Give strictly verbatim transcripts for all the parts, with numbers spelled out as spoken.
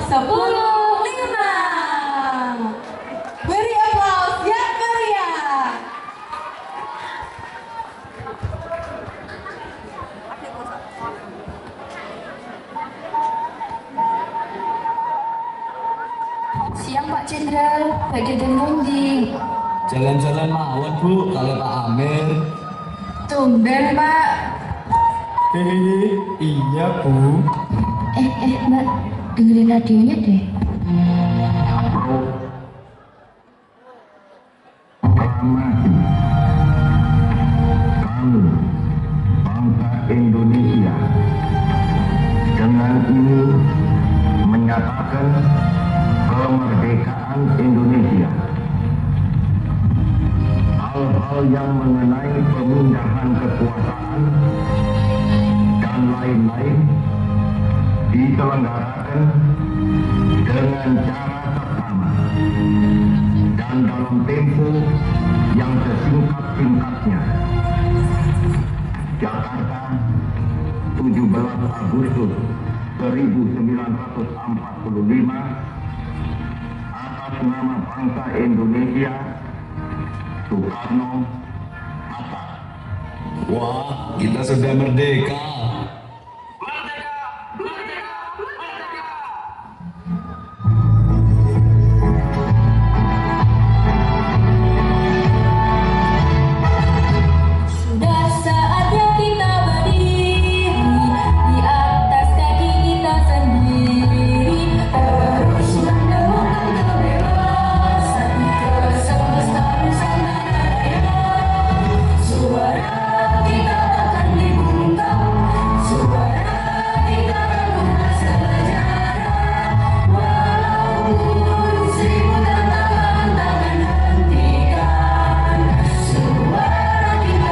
sepuluh lima. Beri aplaus yang meriah. Siang Pak Jenderal, bagi dan runding. Jalan-jalan mawon Bu, kalau Pak Amir. Tumben Pak. Hehehe, iya Bu. Eh, eh Mbak, dengerin radionya deh. Kami, bangsa Indonesia, dengan ini menyatakan kemerdekaan Indonesia. Hal-hal yang mengenai pemindahan kekuasaan dan lain-lain diselenggarakan dengan cara seksama dan dalam tempo yang sesingkat-singkatnya. Jakarta, tujuh belas Agustus seribu sembilan ratus empat puluh lima, atas nama bangsa Indonesia, Soekarno, Hatta. Wah, kita sudah merdeka. Sudah saatnya kita berdiri di atas kaki kita sendiri, terus mendorong kebebasan ke semesta Nusantara Raya. Suara kita akan dibungkam, suara kita guna sejarah. Walaupun seribu tantangan takkan hentikan suara kita.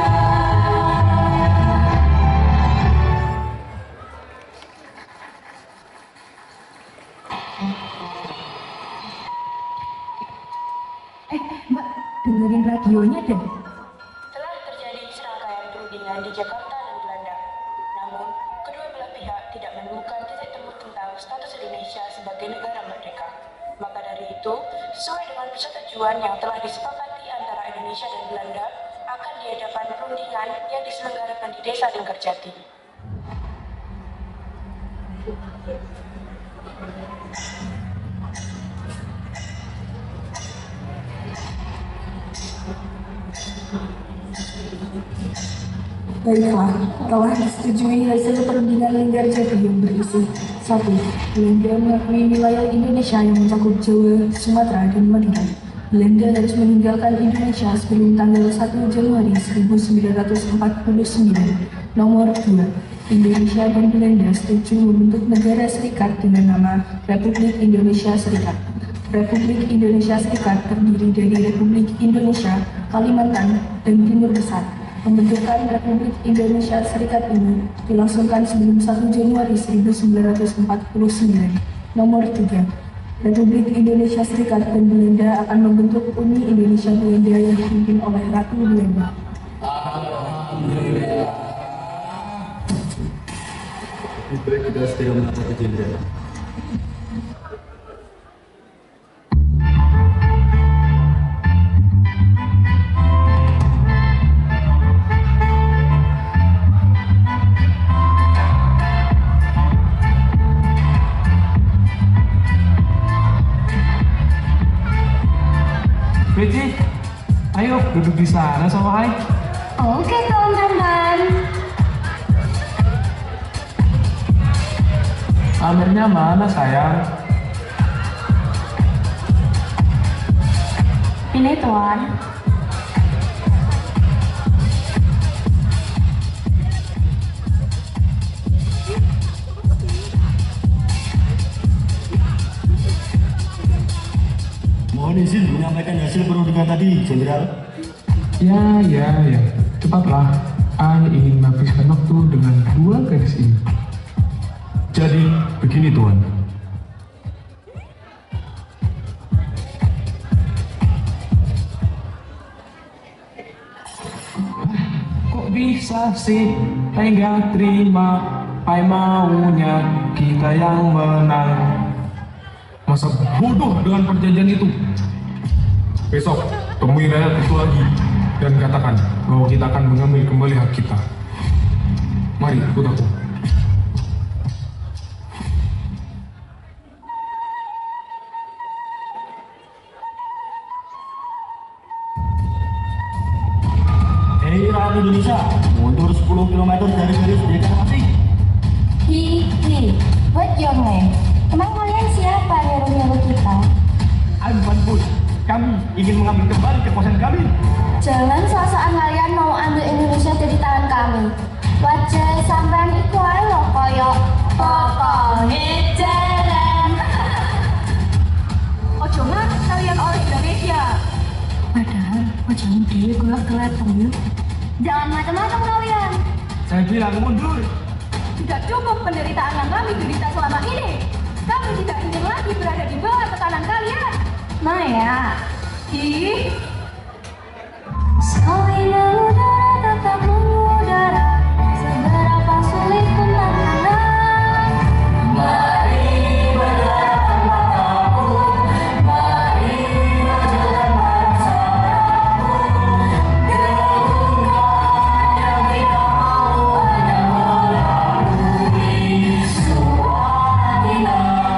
Eh, Mbak, dengerin radionya deh. Telah terjadi serangkaian perundingan di Jakarta dan Belanda. Namun, kedua belah pihak tidak menemukan titik temu tentang status Indonesia sebagai negara merdeka. Maka dari itu, sesuai dengan persetujuan yang telah disepakati antara Indonesia dan Belanda, akan diadakan perundingan yang diselenggarakan di Desa Linggarjati. Baiklah, telah disetujui hasil perundingan Linggarjati yang berisi satu. Belanda mengakui wilayah Indonesia yang mencakup Jawa, Sumatera, dan Madura. Belanda harus meninggalkan Indonesia sebelum tanggal satu Januari seribu sembilan ratus empat puluh sembilan. Nomor dua. Indonesia dan Belanda setuju membentuk negara serikat dengan nama Republik Indonesia Serikat. Republik Indonesia Serikat terdiri dari Republik Indonesia, Kalimantan, dan Timur Besar. Pembentukan Republik Indonesia Serikat ini dilangsungkan sebelum satu Januari seribu sembilan ratus empat puluh sembilan. Nomor tiga. Republik Indonesia Serikat dan Belanda akan membentuk Uni Indonesia Belanda yang dipimpin oleh Ratu Belanda. Alhamdulillah. Lebih baik kita segera menghadap ke jenderal. Beci, ayo duduk di sana sama Hai. Oke teman-teman. Amirnya mana sayang? Ini Tuan. Mohon izin menyampaikan hasil perundingan tadi, Jenderal. Ya, ya, ya. Cepatlah. Saya ingin menghabiskan waktu dengan dua gadis ini. Jadi, begini Tuan. Kok bisa sih enggak terima, pai maunya kita yang menang. merasa bodoh dengan perjanjian itu. Besok temui rakyat itu lagi dan katakan bahwa kita akan mengambil kembali hak kita. Mari ikut aku. Hei rakyat Indonesia, mundur sepuluh kilometer dari garis deklarasi. Hi, hi, what your name? Emang kalian siapa nyuruh-nyuruh kita? I'm Van Bus. Kami ingin mengambil kembali kekuasaan kami. Jangan sosokan kalian mau ambil Indonesia dari tangan kami. Wajah sampean iku ae lho koyo pokoke jalan. Ojo mak, kalian oleh Indonesia. Padahal wajahmu dewe gelap kelihatan yuk. Jangan macam-macam kalian. Saya bilang mundur. Tidak cukup penderitaan yang kami derita selama ini. Kami tidak ingin lagi berada di bawah tekanan kalian. Maya, Ih, sekali mengudara tetap mengudara. Seberapa sulit pun tantangan. Mari berdepan mataku, mari berjalan bersamaku. Gabungan yang kita mau hanya melalui suara kita.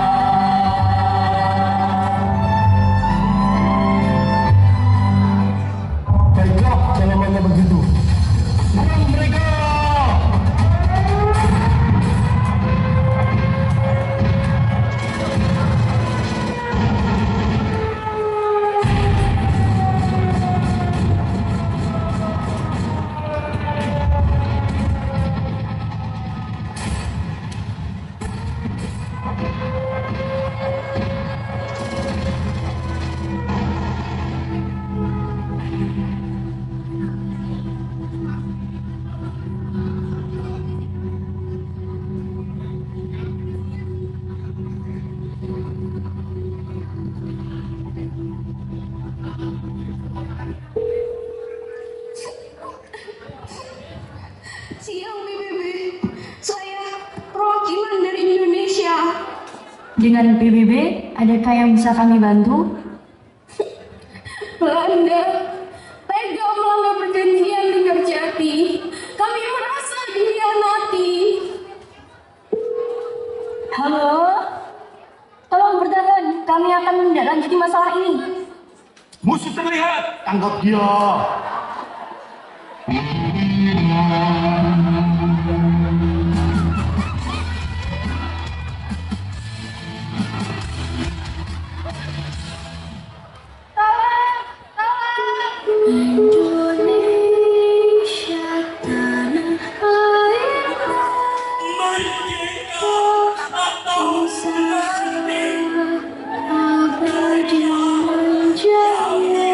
Baiklah, kalau memang begitu. Serang mereka! siang B B B. Saya perwakilan dari Indonesia. Dengan P B B, adakah yang bisa kami bantu? Belanda tega melanggar perjanjian Linggarjati. Kami merasa dikhianati. Halo? Tolong bertahan, kami akan menindaklanjuti masalah ini. Musuh terlihat, tangkap dia. Indonesia tanah airku, abadi menjaya.